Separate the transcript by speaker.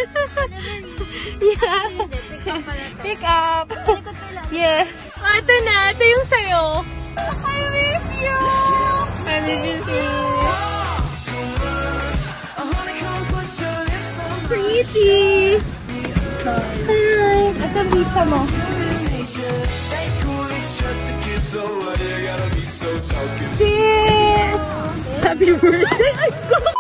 Speaker 1: Yeah. Pick up. Yes. Ito na. Ito yung sayo. I miss you. I miss you too. Pretty. Hi. Ito ang pizza mo. Sis! Happy birthday!